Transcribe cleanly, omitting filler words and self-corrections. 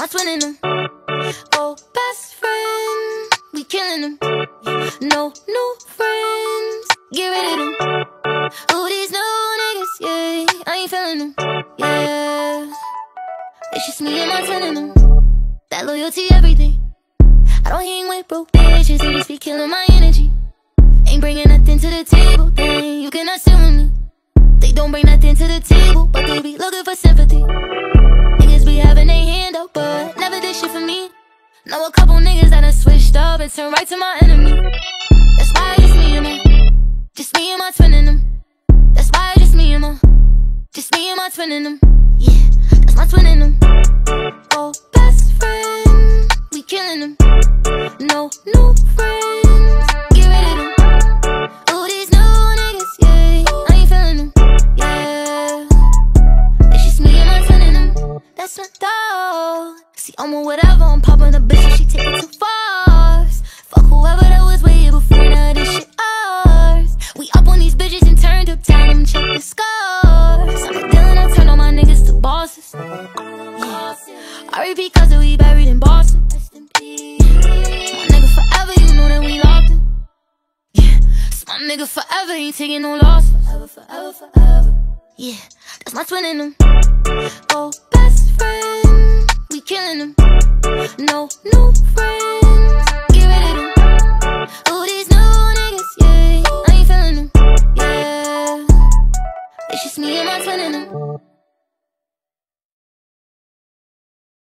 my twin in them. Oh, best friend, we killing them. No new friends, get rid of them. Oh, these new niggas, yeah, I ain't feeling them, yeah. It's just me and my twin in them. That loyalty, everything. I don't hang with broke bitches, they just be killing my energy. Ain't bringing nothing to the table, then you cannot sit with me. They don't bring nothing to the table, but they be looking for sympathy. Niggas be having their hand up, but never did shit for me. Know a couple niggas that done switched up and turned right to my enemy. That's why it's me and just me and my twin in them. That's why just me and my twin in them. Yeah, that's my twin in them. Oh, best friend, we killing them. No new friends, get rid of them. Oh, these new niggas, yeah, I ain't feeling them, yeah. It's just me and my twin in them. That's my dog. See, I'm with whatever, I'm popping a bitch and she take it too far. Fuck whoever that was way before, now this shit ours. We up on these bitches and turned up, tell them check the scars. I'm a dealer, I turn all my niggas to bosses. Yeah. I repeat, cause we buried in Boston. My nigga forever, you know that we locked in. Yeah, so my nigga forever, ain't taking no loss. Forever, forever, forever. Yeah, that's my twin in them. Oh, best friend, we killing them.